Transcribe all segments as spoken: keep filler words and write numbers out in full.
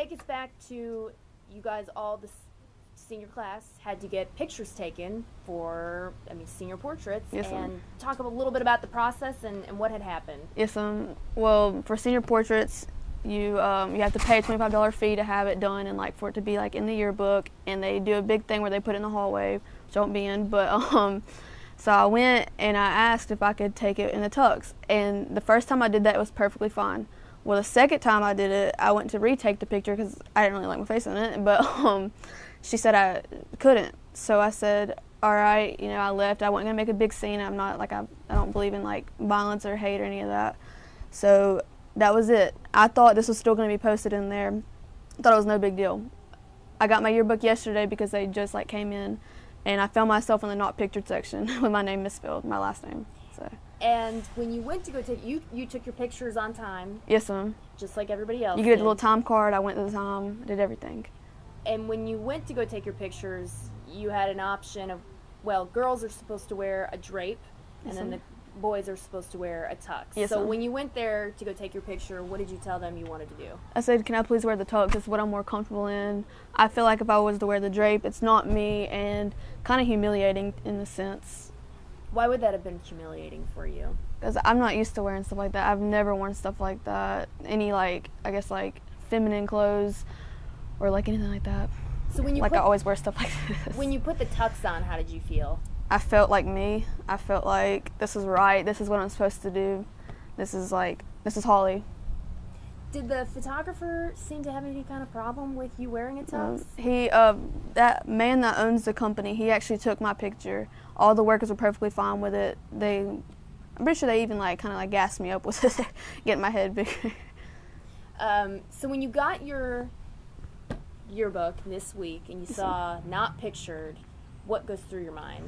take us back to you guys all, the senior class, had to get pictures taken for, I mean, senior portraits. Yes, and ma'am. talk a little bit about the process and, and what had happened. Yes, um, well, for senior portraits, you um, you have to pay a twenty-five dollar fee to have it done and like for it to be like in the yearbook. And they do a big thing where they put it in the hallway, which I won't be in. But um, so I went and I asked if I could take it in the tux. And the first time I did that, it was perfectly fine. Well, the second time I did it, I went to retake the picture because I didn't really like my face in it. But um, she said I couldn't. So I said, all right, you know, I left. I wasn't gonna make a big scene. I'm not like I, I don't believe in like violence or hate or any of that. So that was it. I thought this was still gonna be posted in there. I thought it was no big deal. I got my yearbook yesterday because they just like came in, and I found myself in the not pictured section with my name misspelled, my last name. So. And when you went to go take, you you took your pictures on time. Yes, ma'am. Just like everybody else. You get a did. little time card. I went to the time, did everything. And when you went to go take your pictures, you had an option of, well, girls are supposed to wear a drape, and Yes, then ma'am. the boys are supposed to wear a tux. Yes, so ma'am. when you went there to go take your picture, what did you tell them you wanted to do? I said, can I please wear the tux? It's what I'm more comfortable in. I feel like if I was to wear the drape, it's not me, and kind of humiliating in a sense. Why would that have been humiliating for you? Because I'm not used to wearing stuff like that. I've never worn stuff like that. Any, like, I guess, like, feminine clothes or, like, anything like that. So when you like, put, I always wear stuff like this. When you put the tux on, how did you feel? I felt like me. I felt like this is right. This is what I'm supposed to do. This is, like, this is Holly. Did the photographer seem to have any kind of problem with you wearing a tux? Um, he, uh, that man that owns the company, he actually took my picture. All the workers were perfectly fine with it. They, I'm pretty sure they even like kind of like gassed me up with it, getting my head bigger. Um, so when you got your yearbook this week and you saw not pictured, what goes through your mind?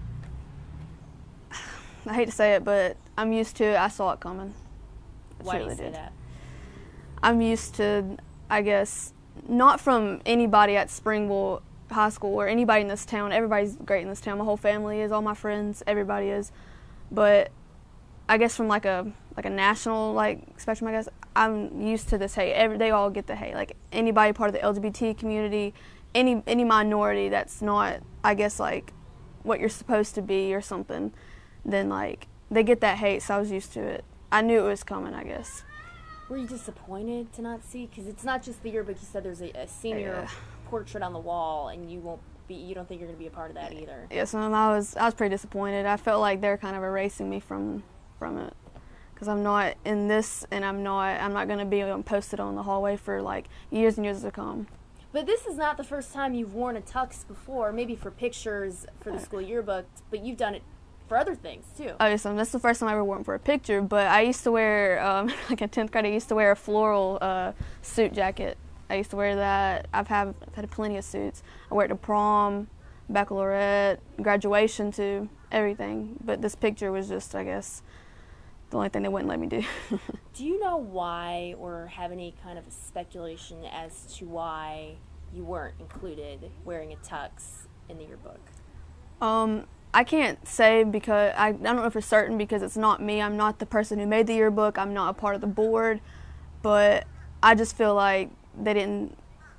I hate to say it, but I'm used to it. I saw it coming. I Why do you truly say did. that? I'm used to, I guess, not from anybody at Springville High School or anybody in this town. Everybody's great in this town. My whole family is, all my friends, everybody is. But I guess from like a like a national like spectrum, I guess, I'm used to this hate. Every, they all get the hate. Like anybody part of the L G B T community, any any minority that's not, I guess, like what you're supposed to be or something, then like they get that hate. So I was used to it. I knew it was coming, I guess. Were you disappointed to not see? Because it's not just the yearbook. You said there's a, a senior Yeah. portrait on the wall, and you won't be. You don't think you're going to be a part of that either. Yes, um, I was. I was pretty disappointed. I felt like they're kind of erasing me from from it, because I'm not in this, and I'm not. I'm not going to be um, posted on the hallway for like years and years to come. But this is not the first time you've worn a tux before. Maybe for pictures for the school yearbook, but you've done it for other things too. Oh, yes, um, that's the first time I ever worn for a picture. But I used to wear, um, like in tenth grade, I used to wear a floral uh, suit jacket. I used to wear that. I've had I've had plenty of suits. I wear it to prom, baccalaureate, graduation too, everything. But this picture was just, I guess, the only thing they wouldn't let me do. Do you know why, or have any kind of a speculation as to why you weren't included wearing a tux in the yearbook? Um, I can't say because I, I don't know for certain because it's not me. I'm not the person who made the yearbook. I'm not a part of the board, but I just feel like they didn't.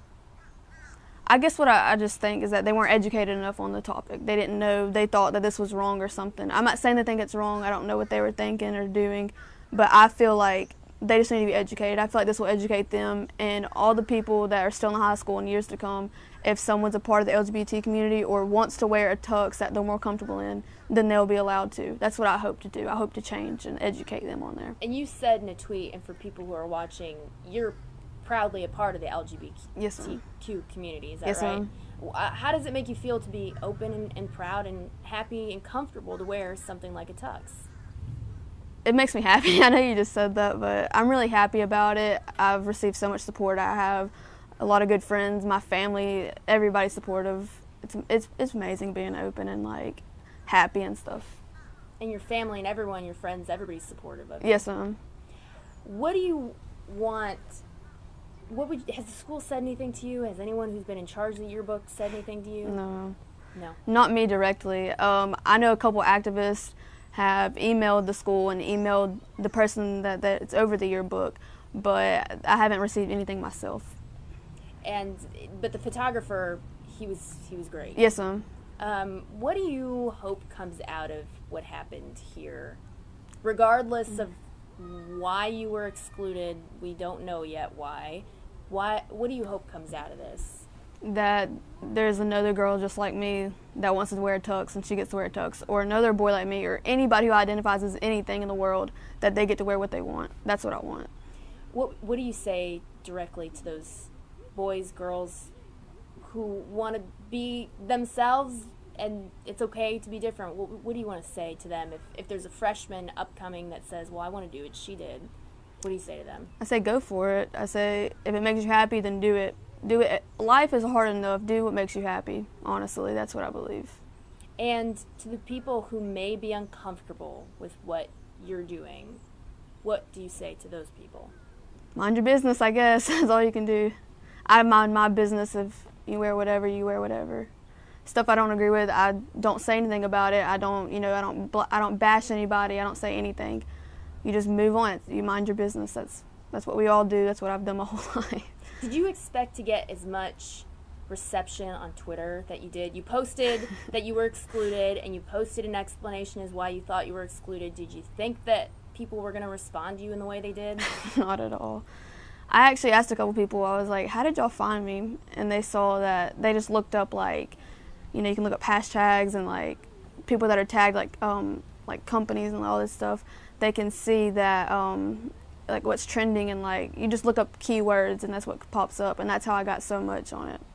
I guess what I, I just think is that they weren't educated enough on the topic. They didn't know. They thought that this was wrong or something. I'm not saying they think it's wrong. I don't know what they were thinking or doing, but I feel like they just need to be educated. I feel like this will educate them and all the people that are still in high school in years to come. If someone's a part of the L G B T community or wants to wear a tux that they're more comfortable in, then they'll be allowed to. That's what I hope to do. I hope to change and educate them on there. And you said in a tweet, and for people who are watching, you're proudly a part of the L G B T Q Yes, ma'am. community. Is that Yes, right? ma'am. Uh, How does it make you feel to be open and, and proud and happy and comfortable to wear something like a tux? It makes me happy. I know you just said that, but I'm really happy about it. I've received so much support. I have a lot of good friends, my family, everybody's supportive. It's it's it's amazing being open and like happy and stuff. And your family and everyone, your friends, everybody's supportive of you. Yes, ma'am. What do you want? What would has the school said anything to you? Has anyone who's been in charge of the yearbook said anything to you? No, No. not me directly. Um, I know a couple activists have emailed the school and emailed the person that that's over the yearbook, but I haven't received anything myself. And but the photographer, he was he was great. Yes, ma'am. Um, what do you hope comes out of what happened here? Regardless of why you were excluded, we don't know yet why. Why? What do you hope comes out of this? That there's another girl just like me that wants to wear a tux and she gets to wear a tux, or another boy like me, or anybody who identifies as anything in the world, that they get to wear what they want. That's what I want. What What do you say directly to those boys, girls who want to be themselves and it's okay to be different? What, what do you want to say to them if, if there's a freshman upcoming that says, well, I want to do what she did? What do you say to them? I say go for it. I say if it makes you happy, then do it. Do it. Life is hard enough. Do what makes you happy. Honestly, that's what I believe. And to the people who may be uncomfortable with what you're doing, what do you say to those people? Mind your business, I guess. That's all you can do. I mind my business. If you wear whatever, you wear whatever. Stuff I don't agree with, I don't say anything about it. I don't, you know, I don't, I don't bash anybody. I don't say anything. You just move on. You mind your business. That's that's what we all do. That's what I've done my whole life. Did you expect to get as much reception on Twitter that you did? You posted that you were excluded, and you posted an explanation as why you thought you were excluded. Did you think that people were going to respond to you in the way they did? Not at all. I actually asked a couple people, I was like, how did y'all find me? And they saw that they just looked up, like, you know, you can look up hashtags and like people that are tagged, like um, like companies and all this stuff. They can see that um, like what's trending, and like you just look up keywords and that's what pops up, and that's how I got so much on it.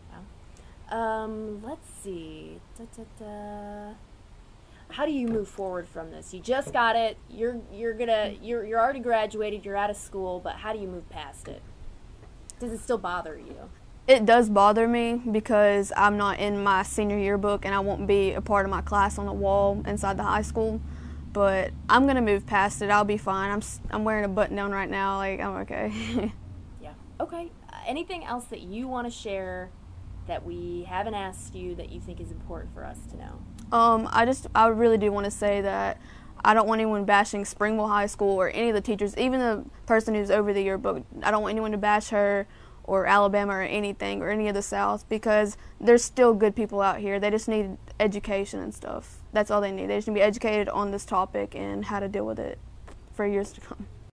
Wow. Um, let's see. Da, da, da. How do you move forward from this? You just got it. You're you're gonna you're you're already graduated. You're out of school, but how do you move past it? Does it still bother you? It does bother me because I'm not in my senior yearbook and I won't be a part of my class on the wall inside the high school. But I'm gonna move past it. I'll be fine. I'm I'm wearing a button down right now. Like, I'm okay. Yeah. Okay. Uh, anything else that you want to share that we haven't asked you that you think is important for us to know? Um, I just I really do want to say that I don't want anyone bashing Springville High School or any of the teachers, even the person who's over the yearbook. I don't want anyone to bash her or Alabama or anything or any of the South, because there's still good people out here. They just need education and stuff. That's all they need. They just need to be educated on this topic and how to deal with it for years to come.